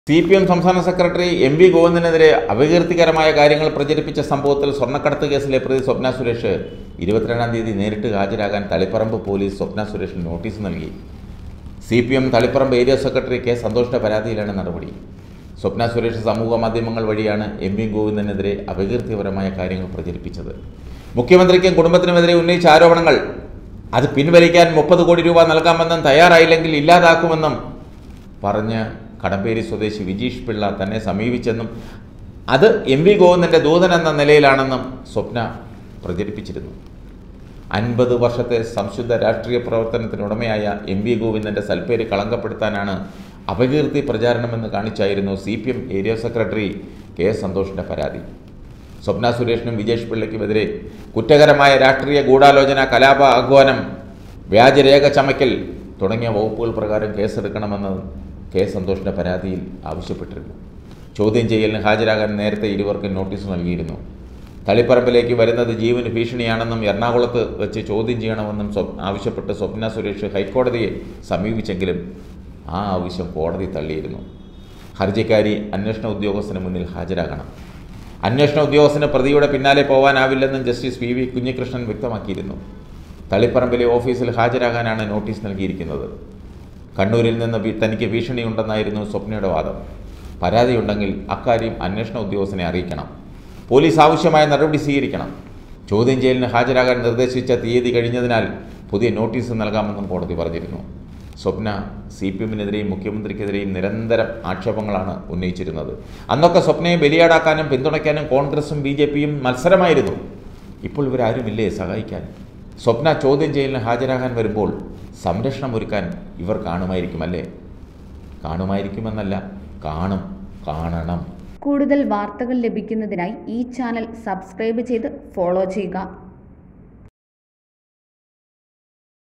CPM സംസ്ഥാന secretary MV ഗോവിന്ദനെതിരെ അപകീർത്തികരമായ കാര്യങ്ങൾ പ്രചരിപ്പിച്ച സംഭവത്തിൽ സ്വർണ്ണക്കടത്ത് കേസിലെ പ്രതി സ്വപ്ന സുരേഷ് 22-ാം തീയതി നേരിട്ട് ഹാജരാകാൻ തളിപ്പറമ്പ് പോലീസ് സ്വപ്ന സുരേഷിന് നോട്ടീസ് നൽകി. CPM Taliparamba area secretary K സന്തോഷിന്റെ പരാതിയിലാണ് നടപടി. സ്വപ്ന സുരേഷ് സമൂഹ മാധ്യമങ്ങൾ വഴിയാണ് MV ഗോവിന്ദനെതിരെ അപകീർത്തിപരമായ കാര്യങ്ങൾ പ്രചരിപ്പിച്ചത്. മുഖ്യമന്ത്രിക്കും കുടുംബത്തിനുമെതിരെ ഉന്നയിച്ച ആരോപണങ്ങൾ അത് പിൻവലിക്കാൻ 30 കോടി രൂപ നൽകാമെന്നും തയ്യാറായില്ലെങ്കിൽ ഇല്ലാതാക്കുമെന്നും പറഞ്ഞ് കടമ്പേരി സ്വദേശി വിജീഷ് പിള്ള തന്നെ സമീപിച്ചെന്നും അത് MV ഗോവിന്ദൻ്റെ ദൂതനെന്ന നിലയിലാണെന്നും സ്വപ്ന പ്രചരിപ്പിച്ചിരുന്നു. 50 വർഷത്തെ സംശുദ്ധ രാഷ്ട്രീയ പ്രവർത്തനത്തിനുടമയായ MV ഗോവിന്ദൻ്റെ സൽപ്പേര് കളങ്കപ്പെടുത്താനാണ് അപകീർത്തി പ്രചാരണമെന്ന് കാണിച്ചായിരുന്നു CPM ഏരിയ സെക്രട്ടറി കെ സന്തോഷിൻ്റെ പരാതി. സ്വപ്ന സുരേഷിനും വിജേഷ് പിള്ളയ്ക്കുമെതിരെ കുറ്റകരമായ രാഷ്ട്രീയ ഗൂഢാലോചന, കലാപ ആഹ്വാനം, വ്യാജരേഖ ചമയ്ക്കൽ തുടങ്ങിയ വകുപ്പുകൾ പ്രകാരം കേസെടുക്കണമെന്ന് കെ സന്തോഷിൻ്റെ പരാതിയിൽ ആവശ്യപ്പെട്ടിരുന്നു. ചോദ്യം ചെയ്യലിന് ഹാജരാകാൻ നേരത്തെ ഇരുവർക്കും നോട്ടീസ് നൽകിയിരുന്നു. തളിപ്പറമ്പിലേക്ക് വരുന്നത് ജീവന് ഭീഷണിയാണെന്നും എറണാകുളത്ത് വെച്ച് ചോദ്യം ചെയ്യണമെന്നും ആവശ്യപ്പെട്ട് സ്വപ്ന സുരേഷ് ഹൈക്കോടതിയെ സമീപിച്ചെങ്കിലും ആ ആവശ്യം കോടതി തള്ളിയിരുന്നു. ഹർജിക്കാരി അന്വേഷണ ഉദ്യോഗസ്ഥന് മുന്നിൽ ഹാജരാകണം. അന്വേഷണ ഉദ്യോഗസ്ഥന് പ്രതിയുടെ പിന്നാലെ പോകാനാവില്ലെന്നും ജസ്റ്റിസ് PV കുഞ്ഞികൃഷ്ണൻ വ്യക്തമാക്കിയിരുന്നു. തളിപ്പറമ്പിലെ ഓഫീസിൽ ഹാജരാകാനാണ് നോട്ടീസ് നൽകിയിരിക്കുന്നത്. കണ്ണൂരിൽ നിന്ന് തനിക്ക് ഭീഷണിയുണ്ടെന്നായിരുന്നു സ്വപ്നയുടെ വാദം. പരാതിയുണ്ടെങ്കിൽ അക്കാര്യം അന്വേഷണ ഉദ്യോഗസ്ഥനെ അറിയിക്കണം. പോലീസ് ആവശ്യമായ നടപടി സ്വീകരിക്കണം. ചോദ്യം ചെയ്യലിന് ഹാജരാകാൻ നിർദ്ദേശിച്ച തീയതി കഴിഞ്ഞതിനാൽ പുതിയ നോട്ടീസ് നൽകാമെന്നും കോടതി പറഞ്ഞിരുന്നു. സ്വപ്ന CPMനെതിരെയും മുഖ്യമന്ത്രിക്കെതിരെയും നിരന്തരം ആക്ഷേപങ്ങളാണ് ഉന്നയിച്ചിരുന്നത്. അന്നൊക്കെ സ്വപ്നയെ ബലിയാടാക്കാനും പിന്തുണയ്ക്കാനും കോൺഗ്രസും BJPയും മത്സരമായിരുന്നു. ഇപ്പോൾ ഇവരാരുമില്ലേ സഹായിക്കാൻ? സ്വപ്ന ചോദ്യം ചെയ്യലിന് ഹാജരാകാൻ വരുമ്പോൾ സംരക്ഷണം ഒരുക്കാൻ ഇവർ കാണുമായിരിക്കുമല്ലേ? കാണുമായിരിക്കുമെന്നല്ല, കാണണം. കൂടുതൽ വാർത്തകൾ ലഭിക്കുന്നതിനായി ഈ ചാനൽ സബ്സ്ക്രൈബ് ചെയ്ത് ഫോളോ ചെയ്യുക.